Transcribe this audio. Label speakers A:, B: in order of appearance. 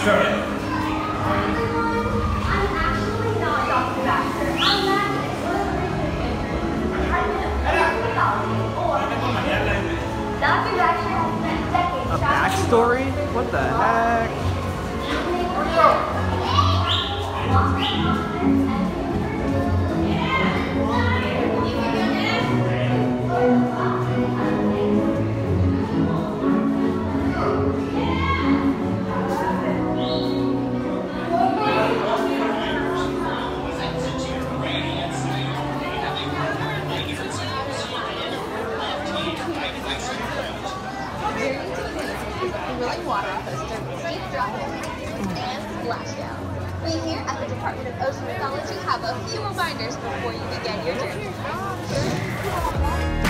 A: A backstory? What the heck?
B: We here at the Department of Oceanography have a few reminders before you begin your journey.